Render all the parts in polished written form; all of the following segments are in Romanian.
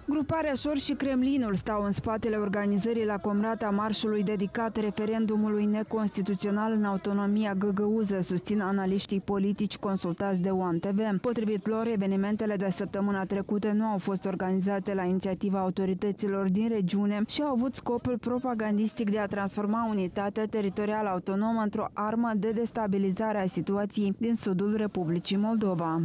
Gruparea Șor și Kremlinul stau în spatele organizării la Comrat a marșului dedicat referendumului neconstituțional în autonomia găgăuză, susțin analiștii politici consultați de One TV. Potrivit lor, evenimentele de săptămâna trecută nu au fost organizate la inițiativa autorităților din regiune și au avut scopul propagandistic de a transforma unitatea teritorială autonomă într-o armă de destabilizare a situației din sudul Republicii Moldova.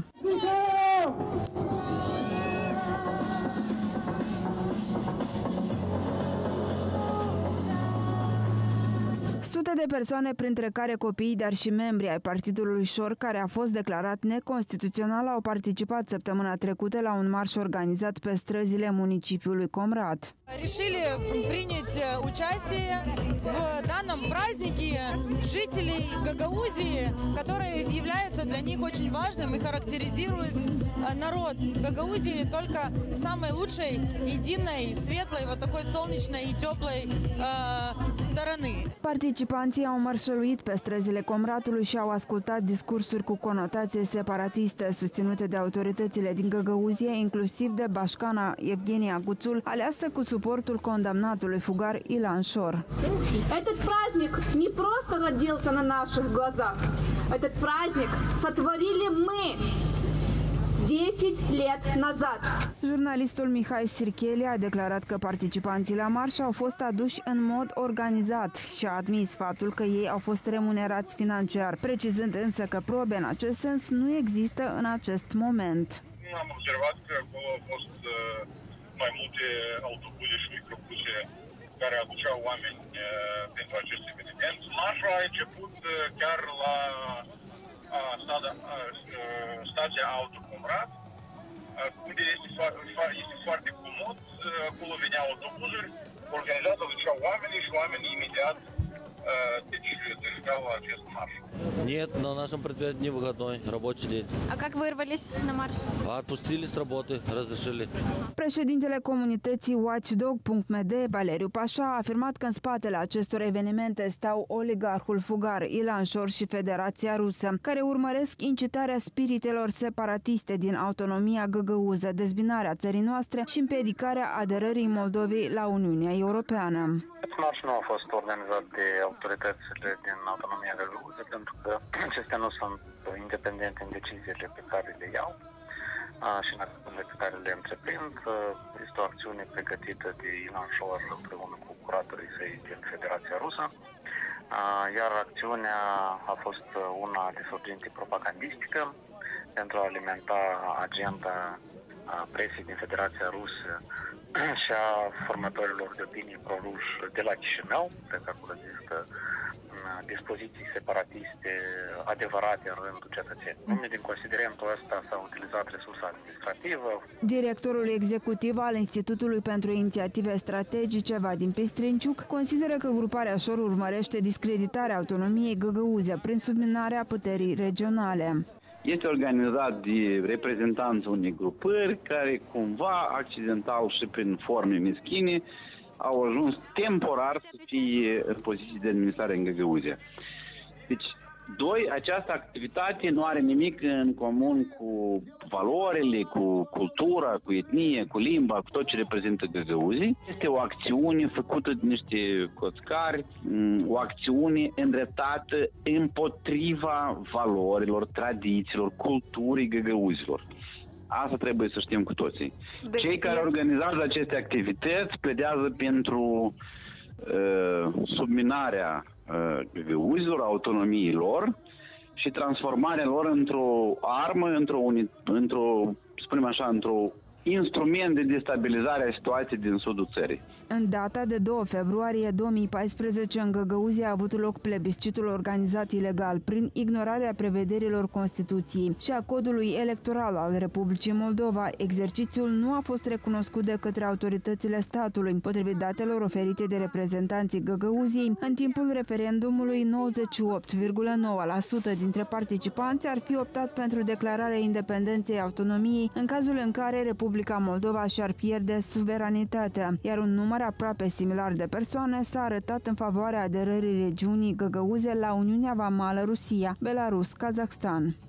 Sute de persoane, printre care copii, dar și membri ai Partidului Șor, care a fost declarat neconstituțional, au participat săptămâna trecută la un marș organizat pe străzile municipiului Comrat. Решили принять участие в данном празднике жителей Гагаузии, который является для них очень важным и характеризирует народ Гагаузии только самой лучшей, единой, светлой, вот такой солнечной и теплой стороны. Participanții au mărșăluit pe străzile Comratului și au ascultat discursuri cu conotație separatiste susținute de autoritățile din Găgăuzie, inclusiv de Bașcana Evgenia Guțul, aleasă cu suportul condamnatului fugar Ilan Șor. Этот праздник не просто родился на наших глазах. Этот праздник сотворили мы 10 лет назад. Jurnalistul Mihai Sircheli a declarat că participanții la marș au fost aduși în mod organizat și a admis faptul că ei au fost remunerați financiar, precizând însă că probe în acest sens nu există în acest moment. Am observat că acolo au fost mai multe autobuze și microbuse care aduceau oameni pentru acest eveniment. Marșul a început chiar la stația Autocomrat, unde este foarte comod. Acolo veneau autobuzuri, organizatorul aduceau oamenii și oamenii imediat дожигал acest marș. Нет, на нашем предприятии не выходной, рабочий день. А как вырвались на марш? Отпустили с работы, разрешили. Președintele comunității Watchdog.md, Valeriu Pașa, a afirmat că în spatele acestor evenimente stau oligarhul fugar Ilan Șor și Federația Rusă, care urmăresc incitarea spiritelor separatiste din autonomia găgăuză, dezbinarea țării noastre și împiedicarea aderării Moldovei la Uniunea Europeană. Marșul nu a fost organizat de autoritățile din autonomia găgăuză, pentru că acestea nu sunt independente în deciziile pe care le iau și în acțiunile pe care le întreprind. Este o acțiune pregătită de Ilan Șor împreună cu curatorii săi din Federația Rusă, iar acțiunea a fost una de sorginte propagandistică pentru a alimenta agenda presiei din Federația Rusă și a formatorilor de opinie pro-ruși de la Chișinău, pentru că acolo există dispoziții separatiste adevărate în rândul cetățenilor. Din considerentul ăsta s-a utilizat resursa administrativă. Directorul executiv al Institutului pentru Inițiative Strategice, Vadim Pistrinciuc, consideră că gruparea Șor urmărește discreditarea autonomiei găgăuze prin subminarea puterii regionale. Este organizat de reprezentanți unei grupări care cumva, accidental și prin forme meschine, au ajuns temporar să fie în poziții de administrare în Găgăuzia. Deci, această activitate nu are nimic în comun cu valorile, cu cultura, cu etnie, cu limba, cu tot ce reprezintă Găgăuzii. Este o acțiune făcută de niște coțcari, o acțiune îndreptată împotriva valorilor, tradițiilor, culturii găgăuzilor. Asta trebuie să știm cu toții. Cei care organizează aceste activități pledează pentru subminarea găgăuzilor, autonomiei lor și transformarea lor într-o armă, într-un instrument de destabilizare a situației din sudul țării. În data de 2 februarie 2014, în Găgăuzia a avut loc plebiscitul organizat ilegal prin ignorarea prevederilor Constituției și a codului electoral al Republicii Moldova. Exercițiul nu a fost recunoscut de către autoritățile statului. Potrivit datelor oferite de reprezentanții Găgăuziei, în timpul referendumului, 98,9% dintre participanți ar fi optat pentru declararea independenței autonomiei în cazul în care Republica Moldova și-ar pierde suveranitatea, iar un număr aproape similar de persoane s-a arătat în favoarea aderării regiunii Găgăuze la Uniunea Vamală Rusia, Belarus, Kazakhstan.